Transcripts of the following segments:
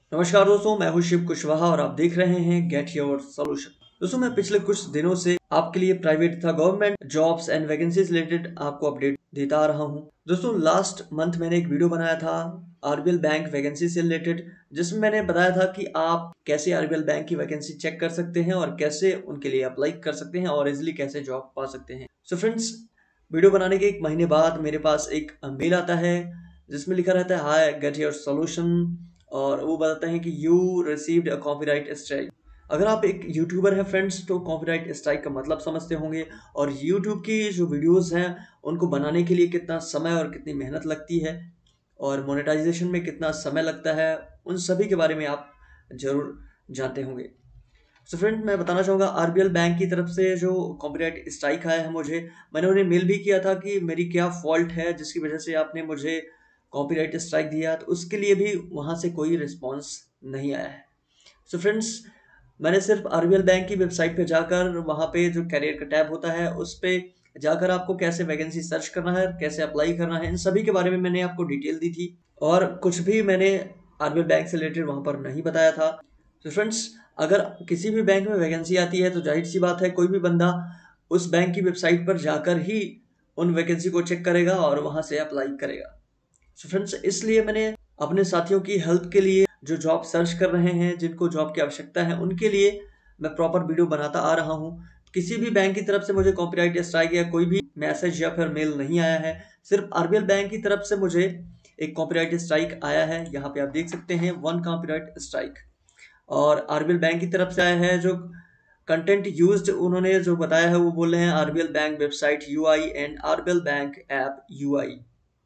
नमस्कार दोस्तों, मैं हूं शिव कुशवाहा और आप देख रहे हैं गेट योर सॉल्यूशन। दोस्तों, मैं पिछले कुछ दिनों से आपके लिए प्राइवेट तथा government jobs and vacancies related आपको अपडेट देता आ रहा हूं। दोस्तों, लास्ट मंथ मैंने एक वीडियो बनाया था आरबीएल बैंक वैकेंसी से रिलेटेड, जिसमें मैंने बताया था कि आप कैसे आरबीएल बैंक की वैकेंसी चेक कर सकते हैं और कैसे उनके लिए अप्लाई कर सकते हैं और इजिली कैसे जॉब पा सकते हैं। सो फ्रेंड्स, वीडियो बनाने के 1 महीने बाद मेरे पास एक मेल आता है जिसमें लिखा रहता है हाय गेट योर सॉल्यूशन, और वो बताते हैं कि you received a copyright strike. अगर आप एक यूट्यूबर हैं फ्रेंड्स, तो कॉपीराइट स्ट्राइक का मतलब समझते होंगे, और यूट्यूब की जो वीडियोस हैं उनको बनाने के लिए कितना समय और कितनी मेहनत लगती है और मोनेटाइजेशन में कितना समय लगता है, उन सभी के बारे में आप जरूर जानते होंगे। सो फ्रेंड, मैं बताना चाहूँगा आरबीएल बैंक की तरफ से जो कॉपीराइट स्ट्राइक आया है मुझे, मैंने उन्हें मेल भी किया था कि मेरी क्या फॉल्ट है जिसकी वजह से आपने मुझे कॉपीराइट स्ट्राइक दिया, तो उसके लिए भी वहाँ से कोई रिस्पॉन्स नहीं आया है। सो फ्रेंड्स, मैंने सिर्फ आरबीएल बैंक की वेबसाइट पे जाकर वहाँ पे जो कैरियर का टैब होता है उस पे जाकर आपको कैसे वैकेंसी सर्च करना है, कैसे अप्लाई करना है, इन सभी के बारे में मैंने आपको डिटेल दी थी और कुछ भी मैंने आरबीएल बैंक से रिलेटेड वहाँ पर नहीं बताया था। तो फ्रेंड्स, अगर किसी भी बैंक में वैकेंसी आती है तो जाहिर सी बात है कोई भी बंदा उस बैंक की वेबसाइट पर जाकर ही उन वैकेंसी को चेक करेगा और वहाँ से अप्लाई करेगा। सो फ्रेंड्स, इसलिए मैंने अपने साथियों की हेल्प के लिए, जो जॉब सर्च कर रहे हैं, जिनको जॉब की आवश्यकता है, उनके लिए मैं प्रॉपर वीडियो बनाता आ रहा हूँ। किसी भी बैंक की तरफ से मुझे कॉपीराइट स्ट्राइक या कोई भी मैसेज या फिर मेल नहीं आया है। सिर्फ आरबीएल बैंक की तरफ से मुझे एक कॉपीराइट स्ट्राइक आया है। यहाँ पे आप देख सकते हैं 1 कॉपीराइट स्ट्राइक, और आरबीएल बैंक की तरफ से आया है जो कंटेंट यूज्ड उन्होंने जो बताया है, वो बोल रहे हैं RBL bank website UI and RBL bank app UI.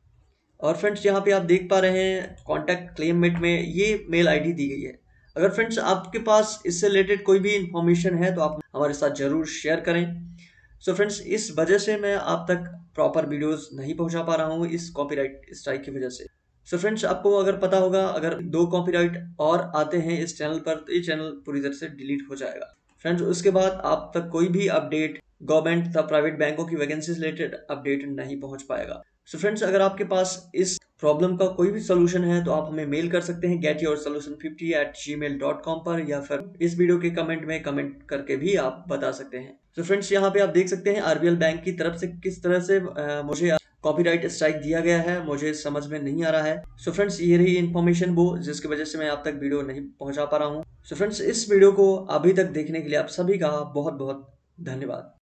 और फ्रेंड्स, यहाँ पे आप देख पा रहे हैं कॉन्टैक्ट क्लेममेट में ये मेल आईडी दी गई है। अगर फ्रेंड्स आपके पास इससे रिलेटेड कोई भी इंफॉर्मेशन है तो आप हमारे साथ जरूर शेयर करें। सो फ्रेंड्स, इस वजह से मैं आप तक प्रॉपर वीडियोस नहीं पहुंचा पा रहा हूँ इस कॉपीराइट स्ट्राइक की वजह से। सो फ्रेंड्स, आपको अगर पता होगा, अगर 2 कॉपीराइट और आते हैं इस चैनल पर तो ये चैनल पूरी तरह से डिलीट हो जाएगा। फ्रेंड्स, उसके बाद आप तक कोई भी अपडेट गवर्नमेंट तथा प्राइवेट बैंकों की वैकेंसी रिलेटेड अपडेट नहीं पहुंच पाएगा। सो फ्रेंड्स, अगर आपके पास इस प्रॉब्लम का कोई भी सोल्यूशन है तो आप हमें मेल कर सकते हैं getyourSolution50@gmail.com पर, या फिर इस वीडियो के कमेंट में कमेंट करके भी आप बता सकते हैं। तो फ्रेंड्स, यहाँ पे आप देख सकते हैं आरबीएल बैंक की तरफ से किस तरह से मुझे कॉपीराइट स्ट्राइक दिया गया है, मुझे समझ में नहीं आ रहा है। सो फ्रेंड्स, ये रही इन्फॉर्मेशन वो जिसकी वजह से मैं आप तक वीडियो नहीं पहुंचा पा रहा हूँ। सो फ्रेंड्स, इस वीडियो को अभी तक देखने के लिए आप सभी का बहुत बहुत धन्यवाद।